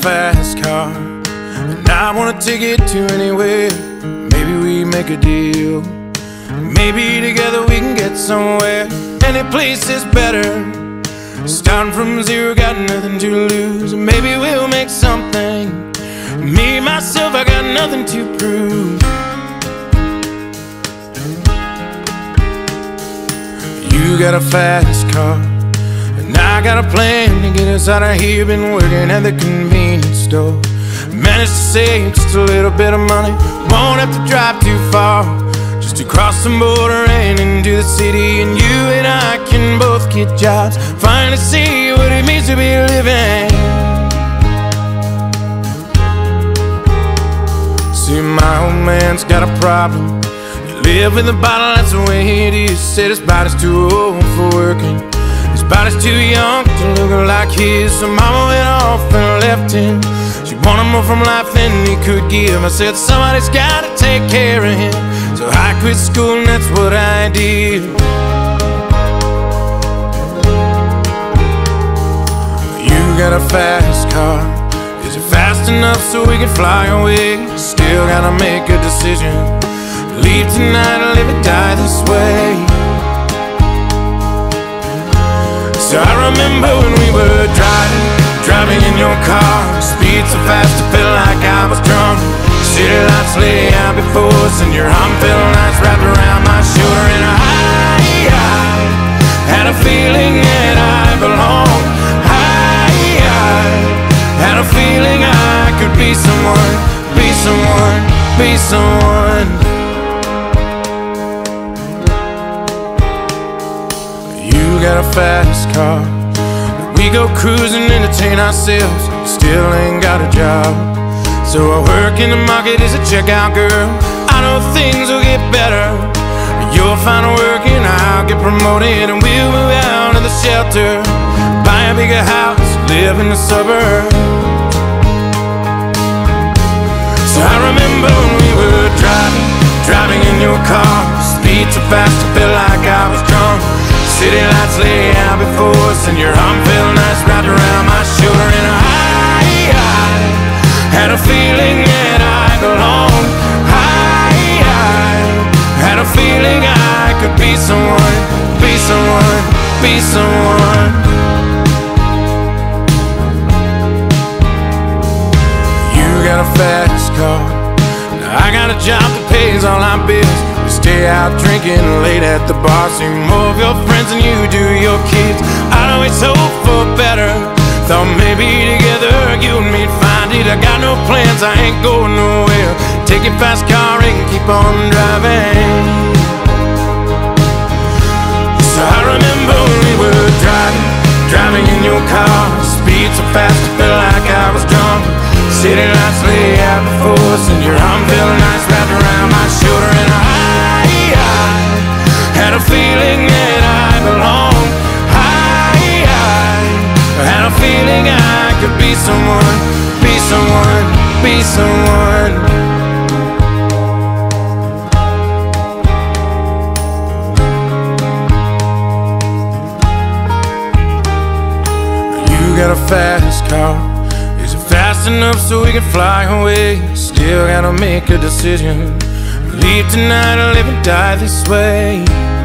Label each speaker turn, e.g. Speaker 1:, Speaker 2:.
Speaker 1: fast car, and I wanna take it to anywhere. Maybe we make a deal. Maybe together we can get somewhere. Any place is better. Starting from zero, got nothing to lose. Maybe we'll make something. Me, myself, I got nothing to prove. You got a fast car, and I got a plan to get us out of here. Been working at the convenience store. Managed to save just a little bit of money. Won't have to drive too far, just to cross the border and into the city. And you and I can both get jobs, finally see what it means to be living. See, my old man's got a problem. You live in the bottle, that's the way it is. Said his body's too old for working, his body's too young to look like his. So mama went off and left him. She wanted more from life than he could give. I said somebody's gotta take care of him, so I quit school and that's what I did. You got a fast car, is it fast enough so we can fly away? Still gotta make a decision. Leave tonight or live or die this way. So I remember when we were driving in your car. Speed so fast I felt like I was drunk. City lights lay out before us, and your arm felt nice wrapped around my shoulder. And I had a feeling that I belonged. I had a feeling I could be someone, be someone, be someone. You got a fast car, we go cruising, entertain ourselves. Still ain't got a job, so I work in the market as a checkout girl. I know things will get better. You'll find work and I'll get promoted, and we'll move out of the shelter, buy a bigger house, live in the suburbs. So I remember when we were driving in your car. Speed so fast I felt like I was drunk. City lights lay out before us, and your arm felt nice wrapped around my shoulder. And I had a feeling that I belonged. I had a feeling I could be someone, be someone, be someone. You got a fast car, I got a job that pays all our bills. We stay out drinking late at the bar, see more of your friends than you do your kids. I'd always hope for better, thought maybe together you and me'd find it. I got no plans, I ain't going nowhere. Take your fast car and keep on driving. So I remember when we were driving in your car. Speed so fast I felt like I was drunk. City lights lay out before us, and your arm felt nice wrapped around my shoulder. And I had a feeling that I belonged. I had a feeling I could be someone, be someone, be someone. You got a fast car, is it fast enough so we can fly away? Still gotta make a decision. Leave tonight or live and die this way.